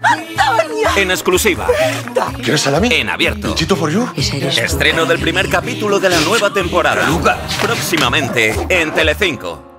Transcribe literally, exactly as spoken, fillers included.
¡Antonio! En exclusiva. ¿Quieres salami? En abierto. ¿Pinchito for you? Estreno del primer capítulo de la nueva temporada. Próximamente en Telecinco.